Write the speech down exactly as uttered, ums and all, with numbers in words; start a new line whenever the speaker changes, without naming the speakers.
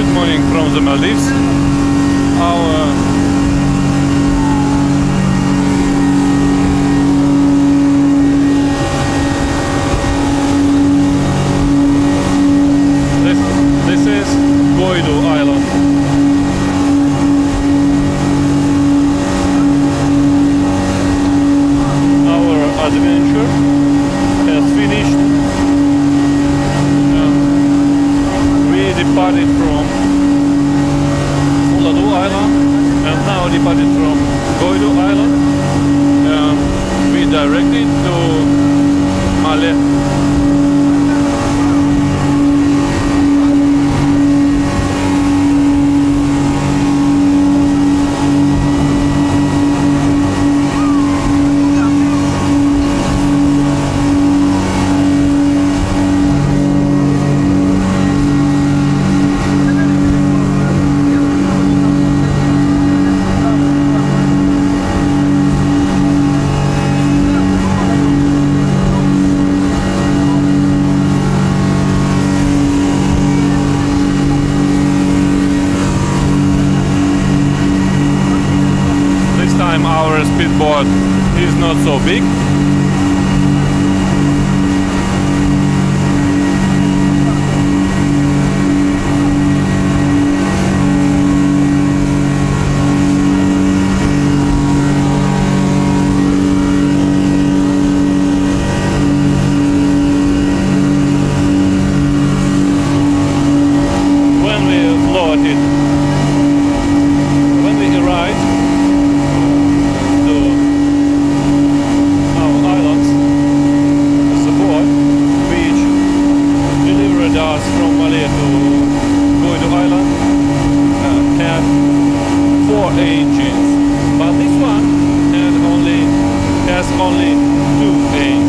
Good morning from the Maldives. Our this, this is Fulhadhoo Island. Our adventure has finished. We departed from Fulhadhoo Island and now departed from Fulhadhoo Island. Um, we directed to Maldives. Our speedboat is not so big. When we loaded, when we arrived us from Maldives to Fulhadhoo Island uh, had four engines, but this one had only has only two engines.